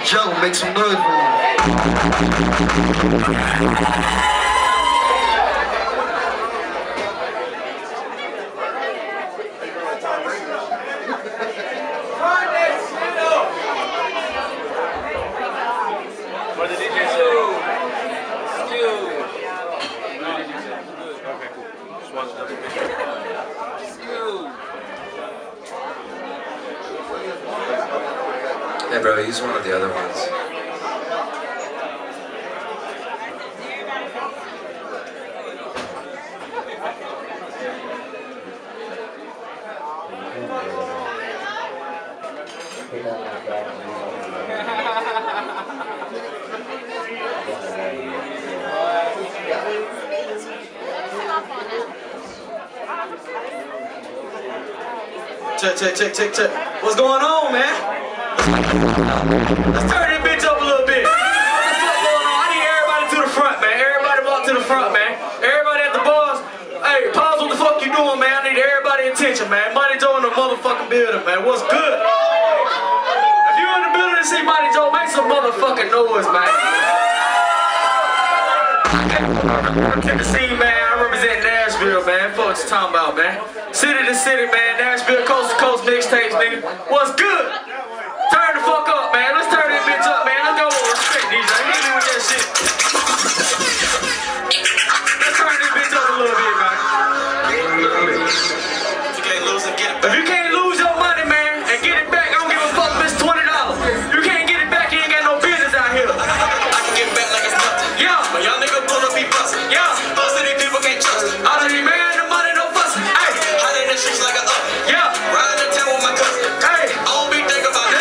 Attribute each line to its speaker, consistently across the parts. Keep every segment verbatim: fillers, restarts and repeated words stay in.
Speaker 1: jungle, make some noise for him.
Speaker 2: What did D J say? Skill. Okay, cool. Just wanted to double check. Skill.
Speaker 3: Hey bro, use one of the other ones.
Speaker 1: Check, check, check, check, check. What's going on, man? Let's turn this bitch up a little bit. What's going on? I need everybody to the front, man. Everybody walk to the front, man. Everybody at the bars. Hey, pause what the fuck you doing, man. I need everybody attention, man. Money Joe in the motherfucking building, man. What's good? If you in the building and see Money Joe, make some motherfucking noise, man. Tennessee, man. I represent Nashville, man. Fuck what you talking about, man. City to city, man. Nashville, coast to coast mixtapes, nigga. What's good? Turn the fuck up, man. Let's turn this bitch up, man. Let's go with respect, D J. Hit me with that shit. Let's turn this bitch up a little bit, man. You can't lose and get it back. If you can't lose your money, man, and get it back, I don't give a fuck if it's twenty dollars. You can't get it back, you ain't got no business out here. I can get back like it's nothing. Yeah. But y'all nigga pull up, be bustin'. Yeah. Most of these people can't trust it. All of these man, the money, no fussing. Hey. I did the streets like a up. Yeah. Riding the town with my cousin. Hey. I don't be thinking about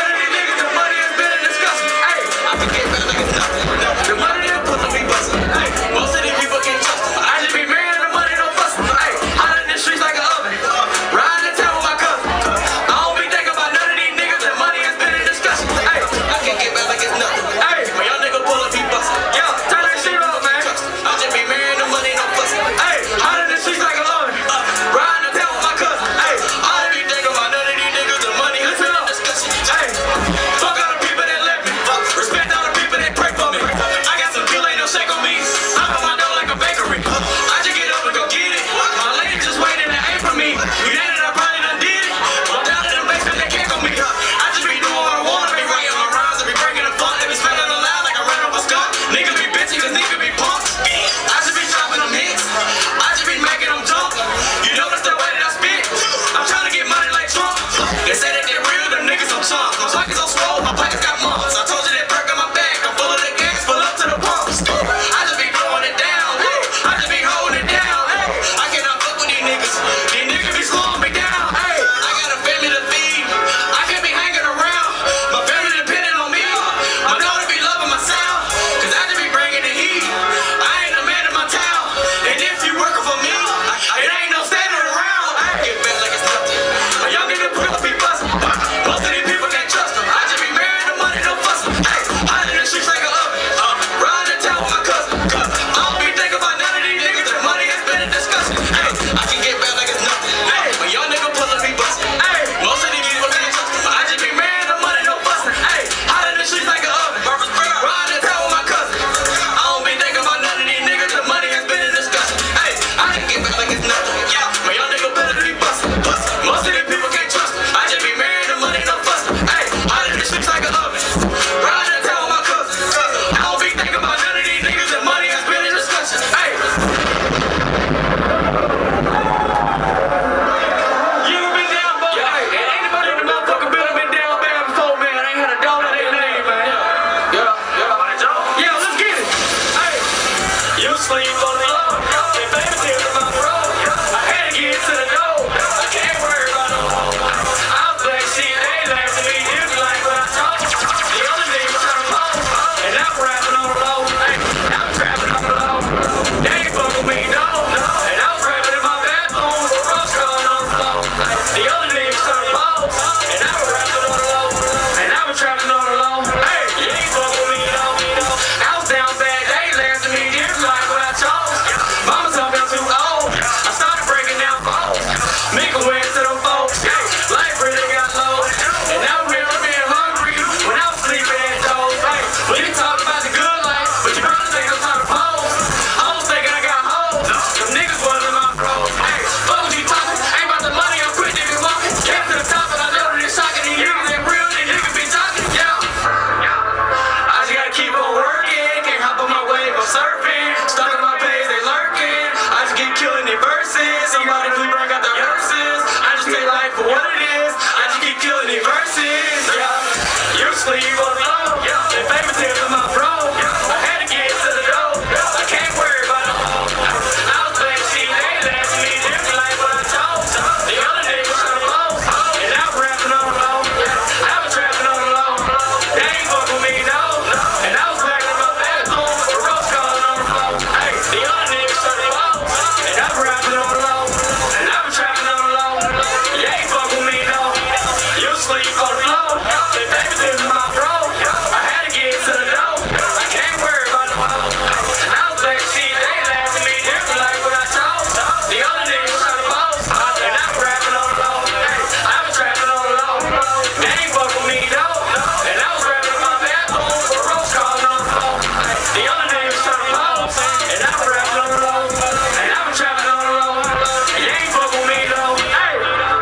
Speaker 1: sleep on the floor. They favoritism to my bro. I had to get to the door. I can't worry about no more. I was back to see they last me different like what I told. The other niggas trying to blow. And I was rapping on the low. I was rapping on the low. They ain't fuck with me, no. And I was back in my bathroom with Roach calling on the floor. Hey, the other niggas trying to blow. And I was rapping on the low. And I was trapping on the low. You ain't fuck with me, no. You sleep on the floor. They favoritism to my bro. I had to get to the door. I can't worry about no more. And I was back to see they laugh at me different like what I told. The other niggas trying to boast. And I was rapping on the low. I was trapping on the low. They ain't fuck with me, no. And I was rapping in my bathroom with Roach calling on the floor. The other niggas trying to boast. And I was rapping on the low. And I was trapping on the low. You ain't fuck with me, no. Hey.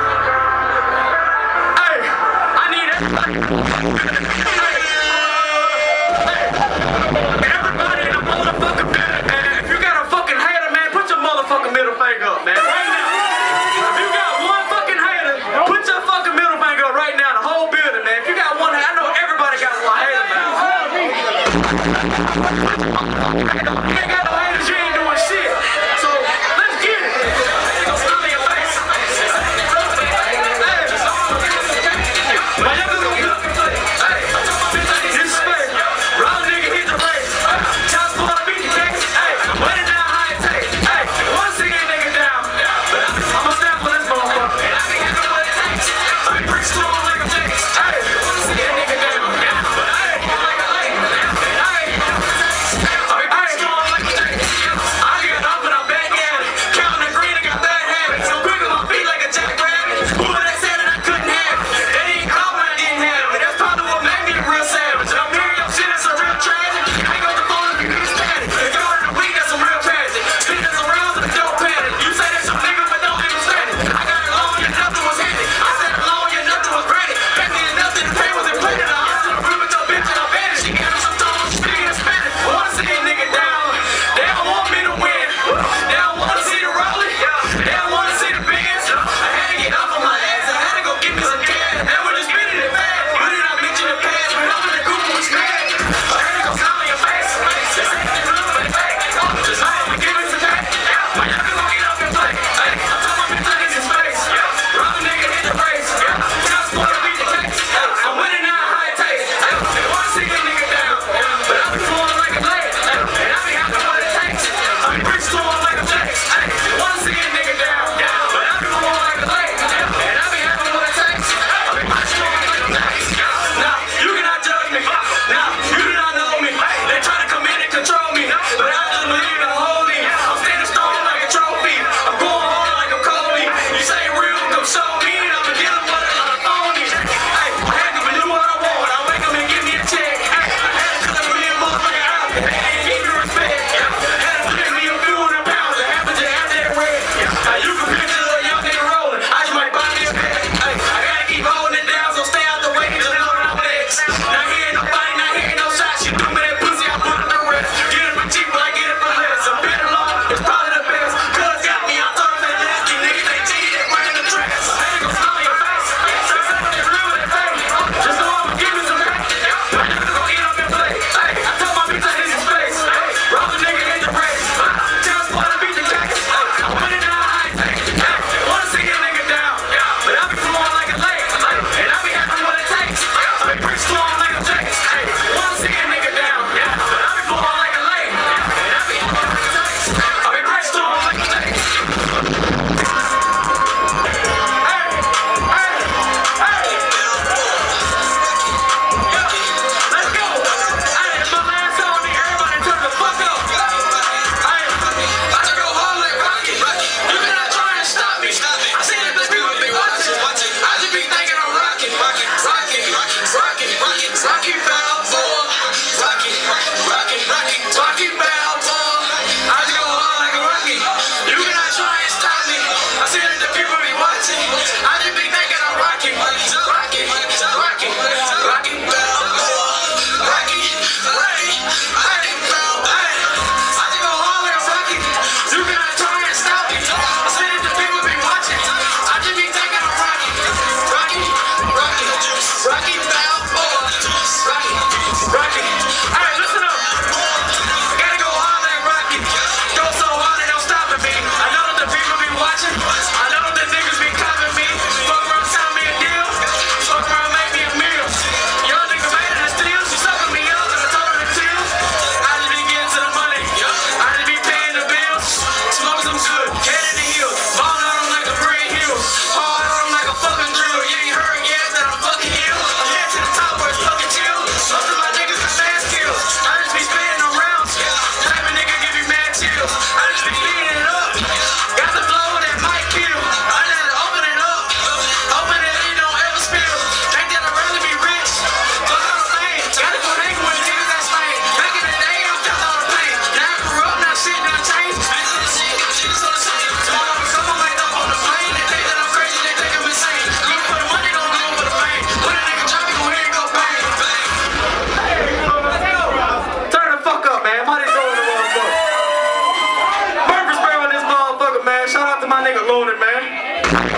Speaker 1: Hey. I need everybody. Hey. Hey. Everybody in the motherfucking building, man. If you got a fucking hater, man, put your motherfucking middle finger up, man. Right now. If you got one fucking hater, put your fucking middle finger up right now. The whole building, man. If you got one hater, I know everybody got one hater, man. You ain't got no haters, you ain't doing shit. So, let's get it. Go smile in your face. Hey. My youngest gonna be up and play. Hey. This is fair. Raw nigga hit the race. Chop for the beat, nigga. Hey. Wet it down, high and take. Hey. One sing that nigga down. But I'ma snap for this motherfucker. And I can handle what it takes. I bring strong like a flex. Hey. Sing that nigga down. But I ain't like a lake. And I ain't. I bring strong like a flex.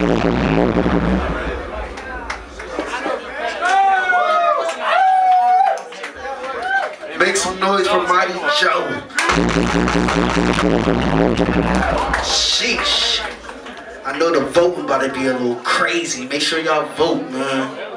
Speaker 4: Make some noise for Mighty Joe. Sheesh. I know the voting about to be a little crazy. Make sure y'all vote, man.